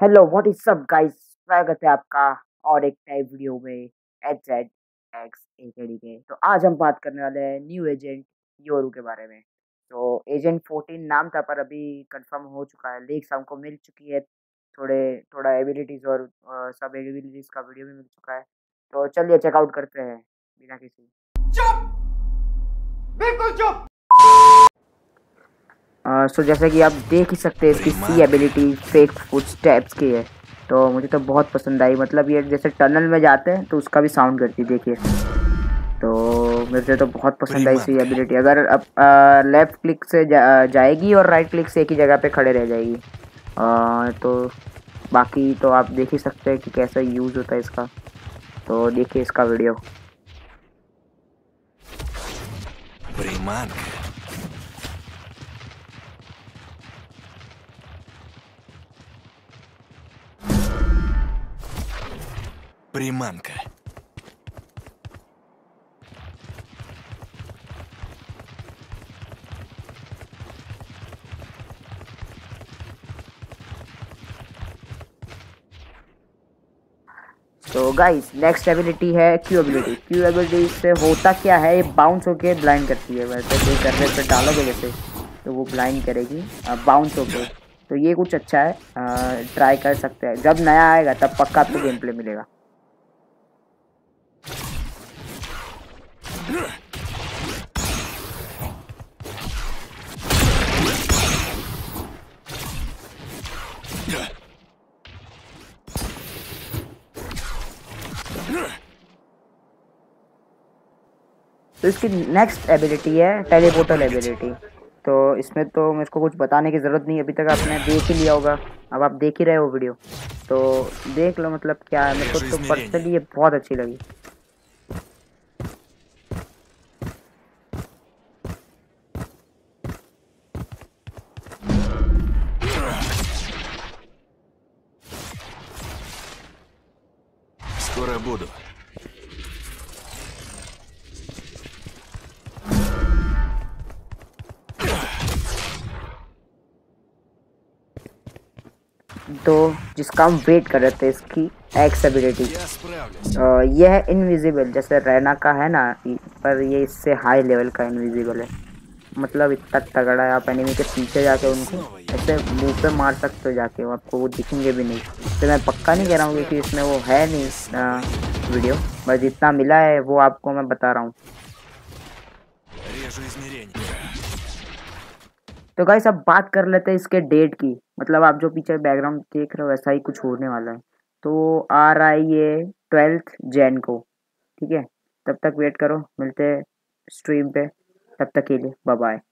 Hello what is up guys, स्वागत है आपका और एक नए वीडियो में एच एकेडी के। तो आज हम बात करने वाले हैं न्यू एजेंट योरू के बारे में। तो एजेंट 14 नाम था पर अभी कंफर्म हो चुका है, लीक्स हमको मिल चुकी है, थोड़े थोड़ा एबिलिटीज और सब एबिलिटीज का वीडियो भी मिल चुका है। तो चलिए चेकआउट करते हैं बिना किसी। चुप, बिल्कुल चुप। सो जैसे कि आप देख ही सकते हैं इसकी सी एबिलिटी फेक फुटस्टेप्स की है। तो मुझे तो बहुत पसंद आई, मतलब ये जैसे टनल में जाते हैं तो उसका भी साउंड करती है, देखिए। तो मुझे तो बहुत पसंद आई सी एबिलिटी। अगर अब लेफ्ट क्लिक से जाएगी और राइट क्लिक से एक ही जगह पे खड़े रह जाएगी। तो बाकी तो आप देख ही सकते हैं कि कैसा यूज़ होता है इसका। तो देखिए इसका वीडियो। Приманка. तो गाइस नेक्स्ट एबिलिटी है क्यू एबिलिटी। क्यू एबिलिटी से होता क्या है, ये बाउंस होके ब्लाइंड करती है। वैसे कोई करने पे डालोगे जैसे तो वो ब्लाइंड करेगी बाउंस होके। तो ये कुछ अच्छा है, ट्राई कर सकते हैं। जब नया आएगा तब पक्का आपको गेम प्ले मिलेगा। तो इसकी नेक्स्ट एबिलिटी है टेलीपोर्टल एबिलिटी। तो इसमें तो मेरे को कुछ बताने की ज़रूरत नहीं, अभी तक आपने देख ही लिया होगा। अब आप देख ही रहे हो वीडियो, तो देख लो। मतलब क्या है, मेरे को तो पर्सनली ये बहुत अच्छी लगी। Скоро буду. तो जिसका हम वेट कर रहे थे, इसकी एक्स एबिलिटी। Я справлюсь. यह है इनविजिबल, जैसे रैना का है ना, पर ये इससे हाई लेवल का इनविजिबल है। मतलब इतना तगड़ा है, आप एनिमी के पीछे जाके उनको ऐसे मुंह पे मार सकते हो जाके, वो आपको वो दिखेंगे भी नहीं। तो मैं पक्का नहीं कह रहा हूँ क्योंकि इसमें वो है नहीं वीडियो, बस जितना मिला है वो आपको मैं बता रहा हूँ। Режу измерение. तो गाइस अब बात कर लेते हैं इसके डेट की। मतलब आप जो पीछे बैकग्राउंड देख रहे हो वैसा ही कुछ होने वाला है। तो आ रहा है ये 12 जैन को, ठीक है। तब तक वेट करो, मिलते हैं स्ट्रीम पे। तब तक के लिए बाय बाय।